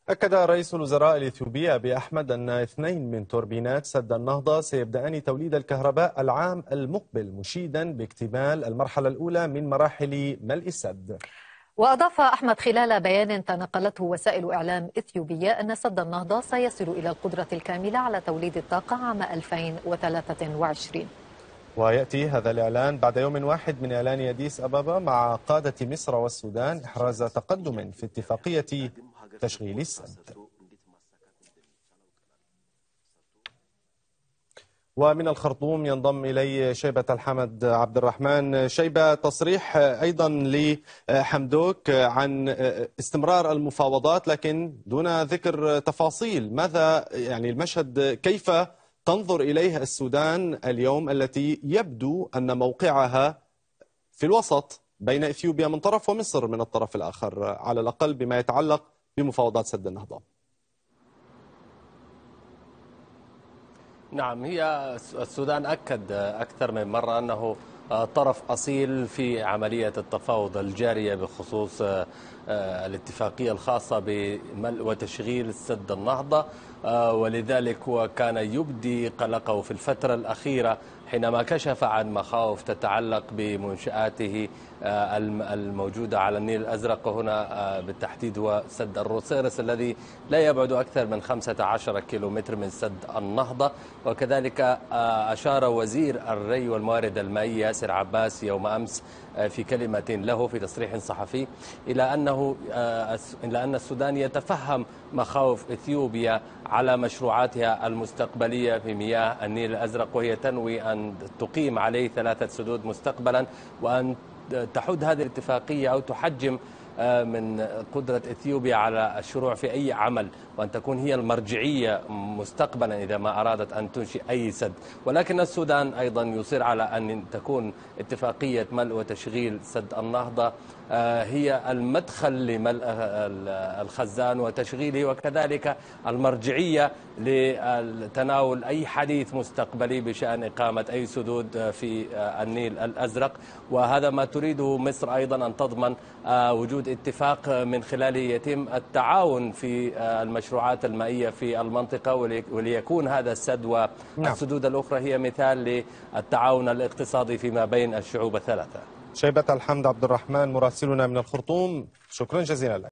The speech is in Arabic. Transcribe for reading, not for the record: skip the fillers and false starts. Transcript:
أكد رئيس الوزراء الإثيوبي أبي أحمد أن 2 من توربينات سد النهضة سيبدأان توليد الكهرباء العام المقبل، مشيدا باكتمال المرحلة الأولى من مراحل ملء السد. وأضاف أحمد خلال بيان تنقلته وسائل إعلام إثيوبية أن سد النهضة سيصل إلى القدرة الكاملة على توليد الطاقة عام 2023. ويأتي هذا الإعلان بعد يوم واحد من إعلان أديس أبابا مع قادة مصر والسودان إحراز تقدم في اتفاقية تشغيل السد. ومن الخرطوم ينضم إلي شيبة الحمد عبد الرحمن. شيبة، تصريح أيضا لحمدوك عن استمرار المفاوضات لكن دون ذكر تفاصيل. ماذا يعني المشهد، كيف تنظر إليه السودان اليوم التي يبدو أن موقعها في الوسط بين إثيوبيا من طرف ومصر من الطرف الآخر، على الأقل بما يتعلق بمفاوضات سد النهضة؟ نعم، هي السودان أكد أكثر من مرة أنه طرف أصيل في عملية التفاوض الجارية بخصوص الاتفاقية الخاصة بملء وتشغيل سد النهضة، ولذلك هو كان يبدي قلقه في الفترة الأخيرة حينما كشف عن مخاوف تتعلق بمنشآته الموجودة على النيل الأزرق، وهنا بالتحديد هو سد الروسيرس الذي لا يبعد أكثر من 15 كيلومتر من سد النهضة. وكذلك أشار وزير الري والموارد المائية ياسر عباس يوم أمس في كلمة له في تصريح صحفي إلى أن السودان يتفهم مخاوف إثيوبيا على مشروعاتها المستقبلية في مياه النيل الأزرق، وهي تنوي أن تقيم عليه 3 سدود مستقبلا، وأن تحد هذه الاتفاقية أو تحجم من قدرة إثيوبيا على الشروع في أي عمل، وأن تكون هي المرجعية مستقبلا إذا ما أرادت أن تنشئ أي سد. ولكن السودان أيضا يصر على أن تكون اتفاقية ملء وتشغيل سد النهضة هي المدخل لملء الخزان وتشغيله، وكذلك المرجعية لتناول أي حديث مستقبلي بشأن إقامة أي سدود في النيل الأزرق. وهذا ما تريده مصر أيضا، أن تضمن وجود اتفاق من خلاله يتم التعاون في المشروعات المائية في المنطقة، وليكون هذا السد والسدود الأخرى هي مثال للتعاون الاقتصادي فيما بين الشعوب الثلاثة. شيبة الحمد عبد الرحمن مراسلنا من الخرطوم، شكرا جزيلا لك.